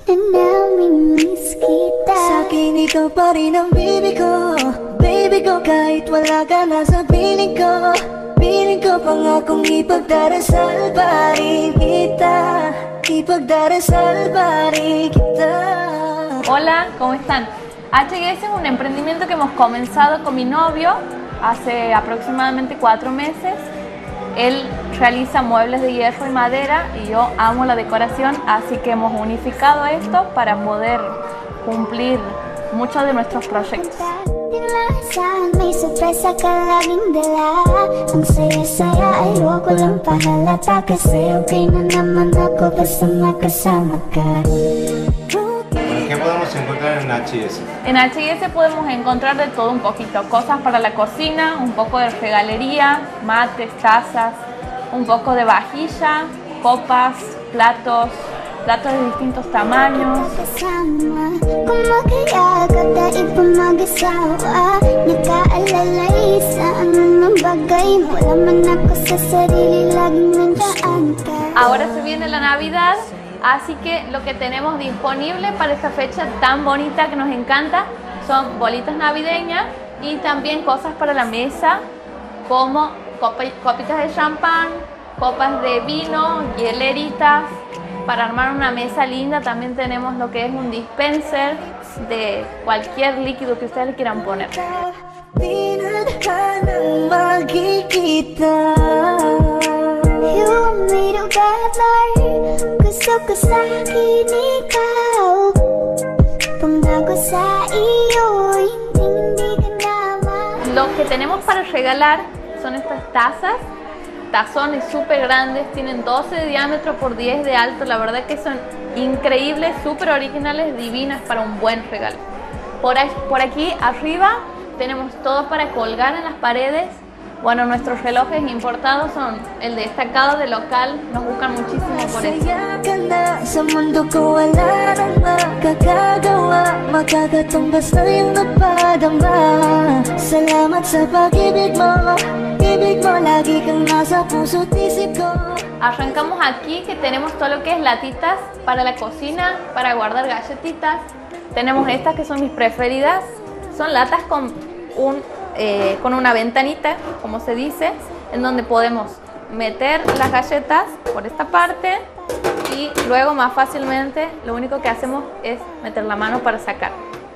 namimiss kita. Sa'kin ikaw pa rin ang baby ko. Baby ko kahit wala ka na sa piling ko. Piling ko pangakong ipagdarasal pa rin kita. Ipagdarasal pa rin kita. Hola, ¿cómo están? HGS es un emprendimiento que hemos comenzado con mi novio hace aproximadamente 4 meses. Él realiza muebles de hierro y madera y yo amo la decoración, así que hemos unificado esto para poder cumplir muchos de nuestros proyectos. May sorpresa ka laging dala. Ang saya-saya ay huwag ko lang pahalata. Kasi okay na naman ako basta makasama ka. ¿Qué podemos encontrar en HGS? En HGS podemos encontrar de todo un poquito, cosas para la cocina, un poco de regalería, mates, tazas, un poco de vajilla, copas, platos de distintos tamaños. Ahora se viene la Navidad, así que lo que tenemos disponible para esta fecha tan bonita que nos encanta son bolitas navideñas y también cosas para la mesa como copitas de champán, copas de vino, hieleritas. Para armar una mesa linda también tenemos lo que es un dispenser de cualquier líquido que ustedes le quieran poner. Lo que tenemos para regalar son estas tazas. Tazones súper grandes, tienen 12 de diámetro por 10 de alto, la verdad que son increíbles, súper originales, divinas para un buen regalo. Por aquí arriba tenemos todo para colgar en las paredes. Bueno, nuestros relojes importados son el destacado de local, nos buscan muchísimo por eso. Arrancamos aquí que tenemos todo lo que es latitas para la cocina, para guardar galletitas. Tenemos estas que son mis preferidas, son latas con una ventanita, como se dice, en donde podemos meter las galletas por esta parte y luego más fácilmente lo único que hacemos es meter la mano para sacar.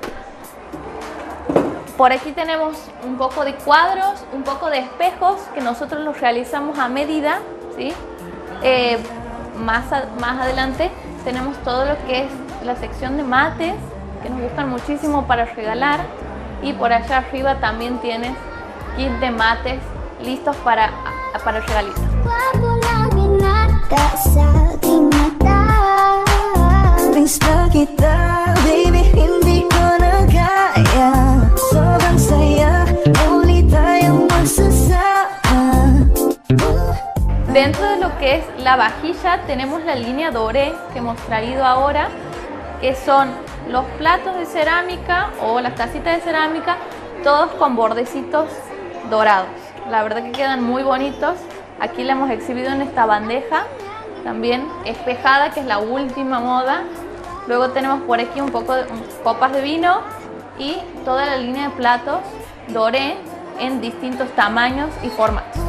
Por aquí tenemos un poco de cuadros, un poco de espejos que nosotros los realizamos a medida, ¿sí? Más adelante tenemos todo lo que es la sección de mates que nos gustan muchísimo para regalar. Y por allá arriba también tienes kit de mates listos para regalitos. Dentro de lo que es la vajilla tenemos la línea Doré que hemos traído ahora, que son los platos de cerámica o las tacitas de cerámica, todos con bordecitos dorados. La verdad que quedan muy bonitos. Aquí la hemos exhibido en esta bandeja, también espejada, que es la última moda. Luego tenemos por aquí un poco de copas de vino y toda la línea de platos Doré en distintos tamaños y formatos.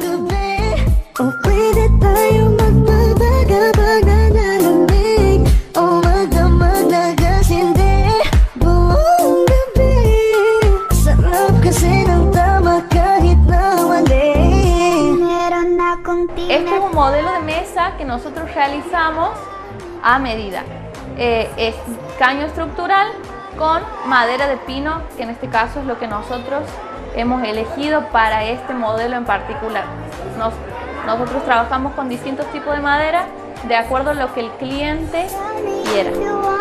Este es un modelo de mesa que nosotros realizamos a medida. Es caño estructural con madera de pino, que en este caso es lo que nosotros hemos elegido para este modelo en particular. Nosotros trabajamos con distintos tipos de madera de acuerdo a lo que el cliente quiera.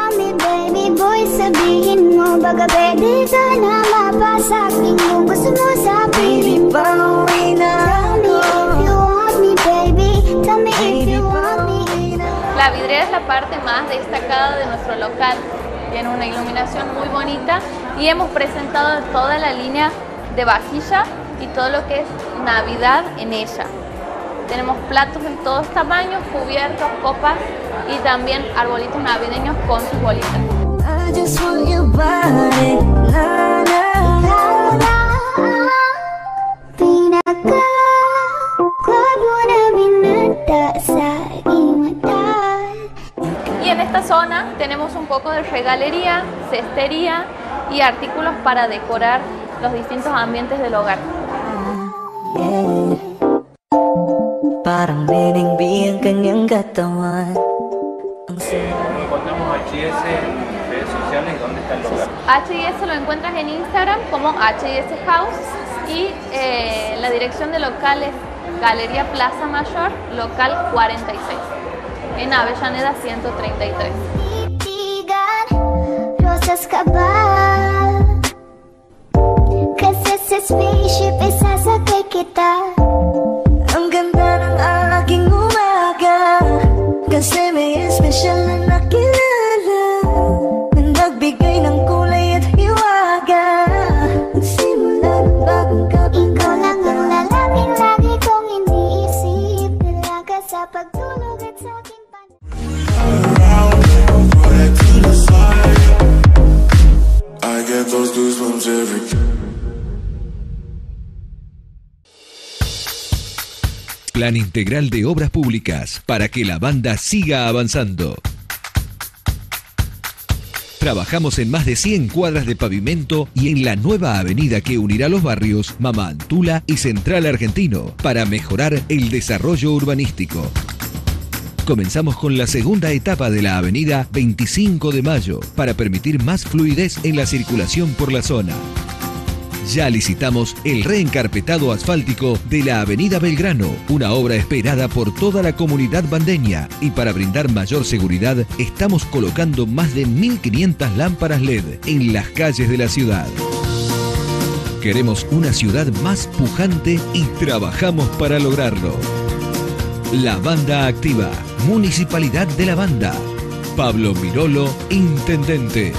La vidriera es la parte más destacada de nuestro local. Tiene una iluminación muy bonita y hemos presentado toda la línea de vajilla y todo lo que es Navidad en ella. Tenemos platos en todos tamaños, cubiertos, copas y también arbolitos navideños con sus bolitas. I just want your body, na, na, na, na. Y en esta zona tenemos un poco de regalería, cestería y artículos para decorar los distintos ambientes del hogar. Parang binigbihan kanyang katawan. Encontramos H&S en redes sociales y dónde está el lugar. H&S lo encuentras en Instagram como H&S House y la dirección de local es Galería Plaza Mayor, local 46, en Avellaneda 133. Rosas ka ba? Kasi sa spaceship isasakay kita. Ang ganda ng aking umaga, kasi may espesyal na nakilala na nagbigay ng kulay at hiwaga. Nagsimula ng bagong kapag Ikaw lang ang lalaking lagi kong iniisip. Dalaga sa pagtulog at sa aking I get those goosebumps every Plan Integral de Obras Públicas para que la banda siga avanzando. Trabajamos en más de 100 cuadras de pavimento y en la nueva avenida que unirá los barrios Mama Antula y Central Argentino para mejorar el desarrollo urbanístico. Comenzamos con la segunda etapa de la avenida 25 de Mayo para permitir más fluidez en la circulación por la zona. Ya licitamos el reencarpetado asfáltico de la avenida Belgrano, una obra esperada por toda la comunidad bandeña, y para brindar mayor seguridad estamos colocando más de 1.500 lámparas LED en las calles de la ciudad. Queremos una ciudad más pujante y trabajamos para lograrlo. La Banda Activa, Municipalidad de La Banda. Pablo Mirolo, Intendente.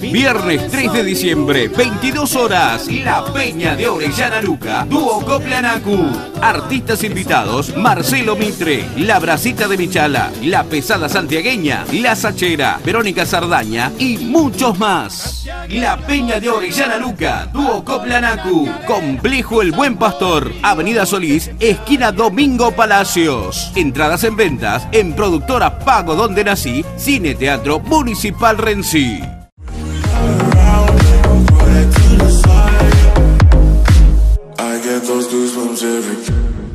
Viernes 3 de diciembre, 22 horas, La Peña de Orellana Luca, Dúo Coplanacu. Artistas invitados, Marcelo Mitre, La Bracita de Michala, La Pesada Santiagueña, La Sachera, Verónica Sardaña y muchos más. La Peña de Orellana Luca, Dúo Coplanacu, Complejo El Buen Pastor, Avenida Solís, esquina Domingo Palacios. Entradas en ventas en Productora Pago Donde Nací, Cine Teatro Municipal Renzi. I get those goosebumps every